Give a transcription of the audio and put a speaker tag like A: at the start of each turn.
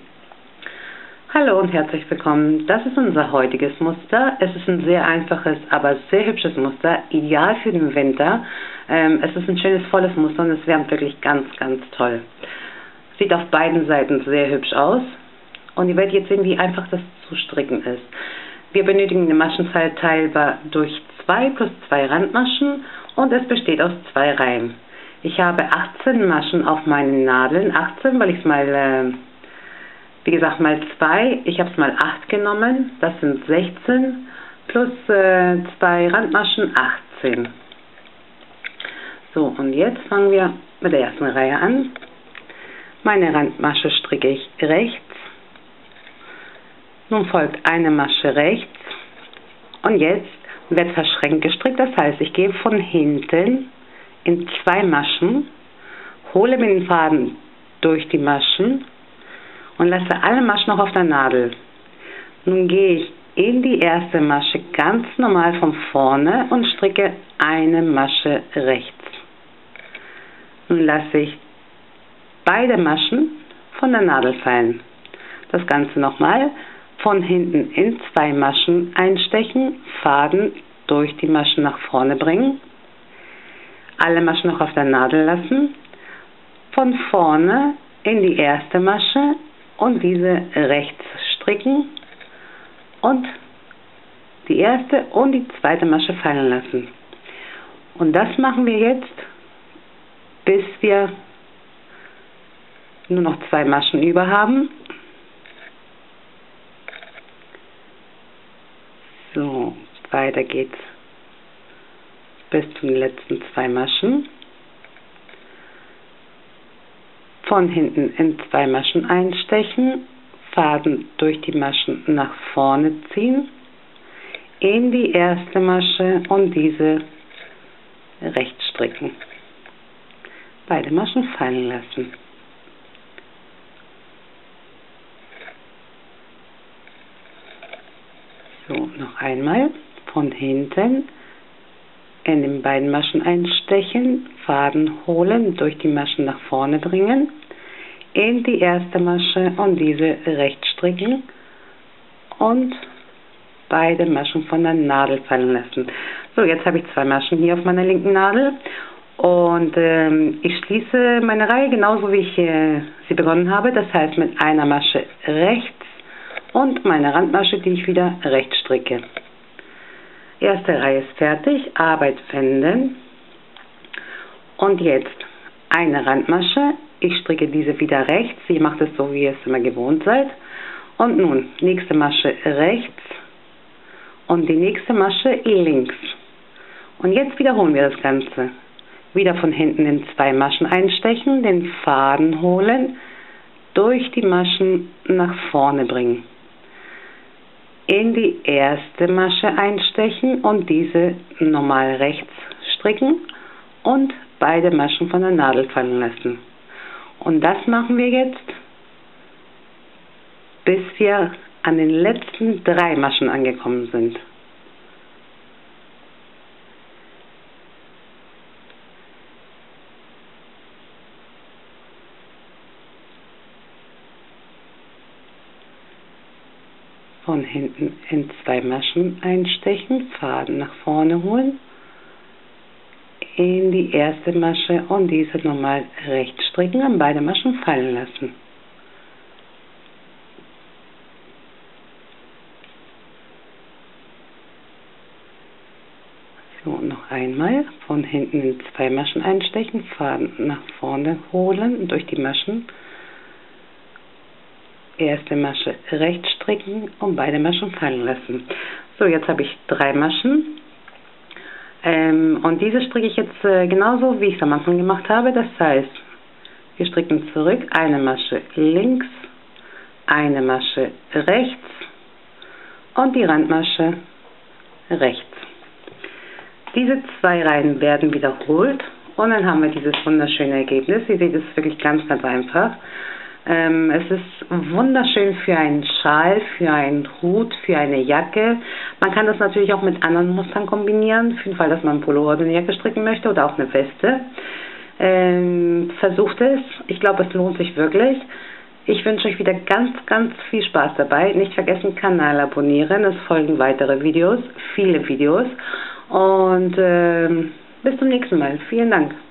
A: Hallo und herzlich willkommen. Das ist unser heutiges Muster. Es ist ein sehr einfaches, aber sehr hübsches Muster, ideal für den Winter. Es ist ein schönes, volles Muster und es wärmt wirklich ganz, ganz toll. Sieht auf beiden Seiten sehr hübsch aus und ihr werdet jetzt sehen, wie einfach das zu stricken ist. Wir benötigen eine Maschenzahl teilbar durch 2 plus 2 Randmaschen und es besteht aus 2 Reihen. Ich habe 18 Maschen auf meinen Nadeln, 18, weil ich es mal, wie gesagt, mal 2, ich habe es mal 8 genommen, das sind 16, plus 2 Randmaschen, 18. So, und jetzt fangen wir mit der ersten Reihe an. Meine Randmasche stricke ich rechts, nun folgt eine Masche rechts und jetzt wird verschränkt gestrickt, das heißt, ich gehe von hinten in 2 Maschen, hole mir den Faden durch die Maschen und lasse alle Maschen noch auf der Nadel. Nun gehe ich in die erste Masche ganz normal von vorne und stricke eine Masche rechts. Nun lasse ich beide Maschen von der Nadel fallen. Das Ganze nochmal, von hinten in 2 Maschen einstechen, Faden durch die Maschen nach vorne bringen, alle Maschen noch auf der Nadel lassen, von vorne in die erste Masche und diese rechts stricken und die erste und die zweite Masche fallen lassen. Und das machen wir jetzt, bis wir nur noch 2 Maschen über haben. So, weiter geht's bis zu den letzten 2 Maschen. Von hinten in 2 Maschen einstechen, Faden durch die Maschen nach vorne ziehen, in die erste Masche und diese rechts stricken. Beide Maschen fallen lassen. So, noch einmal von hinten in den beiden Maschen einstechen, Faden holen, durch die Maschen nach vorne bringen, in die erste Masche und diese rechts stricken und beide Maschen von der Nadel fallen lassen. So, jetzt habe ich 2 Maschen hier auf meiner linken Nadel und ich schließe meine Reihe genauso wie ich sie begonnen habe, das heißt mit einer Masche rechts und meine Randmasche, die ich wieder rechts stricke. Erste Reihe ist fertig, Arbeit wenden und jetzt eine Randmasche, ich stricke diese wieder rechts, ihr macht es so, wie ihr es immer gewohnt seid und nun nächste Masche rechts und die nächste Masche links und jetzt wiederholen wir das Ganze. Wieder von hinten in 2 Maschen einstechen, den Faden holen, durch die Maschen nach vorne bringen. In die erste Masche einstechen und diese normal rechts stricken und beide Maschen von der Nadel fallen lassen. Und das machen wir jetzt, bis wir an den letzten 3 Maschen angekommen sind. Von hinten in 2 Maschen einstechen, Faden nach vorne holen, in die erste Masche und diese normal rechts stricken, an beide Maschen fallen lassen. So, noch einmal von hinten in 2 Maschen einstechen, Faden nach vorne holen, durch die Maschen, erste Masche rechts stricken und beide Maschen fallen lassen. So, jetzt habe ich 3 Maschen und diese stricke ich jetzt genauso, wie ich es am Anfang gemacht habe. Das heißt, wir stricken zurück, eine Masche links, eine Masche rechts und die Randmasche rechts. Diese 2 Reihen werden wiederholt und dann haben wir dieses wunderschöne Ergebnis. Ihr seht, es ist wirklich ganz, ganz einfach. Es ist wunderschön für einen Schal, für einen Hut, für eine Jacke. Man kann das natürlich auch mit anderen Mustern kombinieren, für den Fall, dass man einen Pullover oder eine Jacke stricken möchte oder auch eine Weste. Versucht es. Ich glaube, es lohnt sich wirklich. Ich wünsche euch wieder ganz viel Spaß dabei. Nicht vergessen, Kanal abonnieren. Es folgen weitere Videos, viele Videos. Und bis zum nächsten Mal. Vielen Dank.